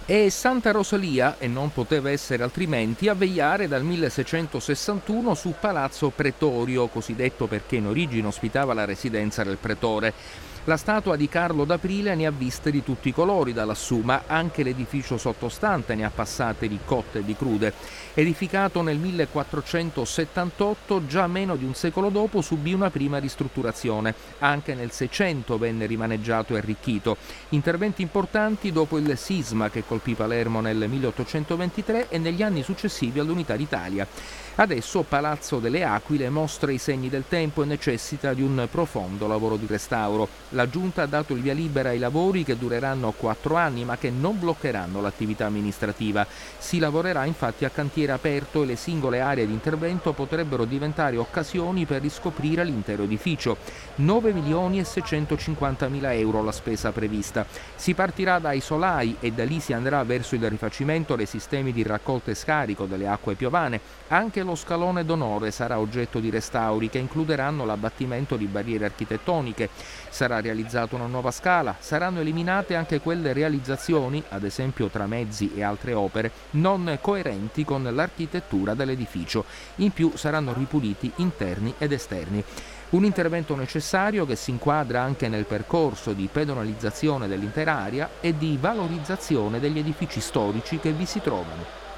È Santa Rosalia, e non poteva essere altrimenti, a vegliare dal 1661 su Palazzo Pretorio, cosiddetto perché in origine ospitava la residenza del pretore. La statua di Carlo d'Aprile ne ha viste di tutti i colori da lassù, ma anche l'edificio sottostante ne ha passate di cotte e di crude. Edificato nel 1478, già meno di un secolo dopo subì una prima ristrutturazione. Anche nel 600 venne rimaneggiato e arricchito. Interventi importanti dopo il sisma che colpì Palermo nel 1823 e negli anni successivi all'Unità d'Italia. Adesso Palazzo delle Aquile mostra i segni del tempo e necessita di un profondo lavoro di restauro. La Giunta ha dato il via libera ai lavori che dureranno 4 anni ma che non bloccheranno l'attività amministrativa. Si lavorerà infatti a cantiere aperto e le singole aree di intervento potrebbero diventare occasioni per riscoprire l'intero edificio. 9 milioni e 650 mila euro la spesa prevista. Si partirà dai solai e da lì si andrà verso il rifacimento dei sistemi di raccolta e scarico delle acque piovane. Anche lo scalone d'onore sarà oggetto di restauri che includeranno l'abbattimento di barriere architettoniche. Sarà realizzata una nuova scala, saranno eliminate anche quelle realizzazioni, ad esempio tramezzi e altre opere, non coerenti con l'architettura dell'edificio. In più saranno ripuliti interni ed esterni. Un intervento necessario che si inquadra anche nel percorso di pedonalizzazione dell'intera area e di valorizzazione degli edifici storici che vi si trovano.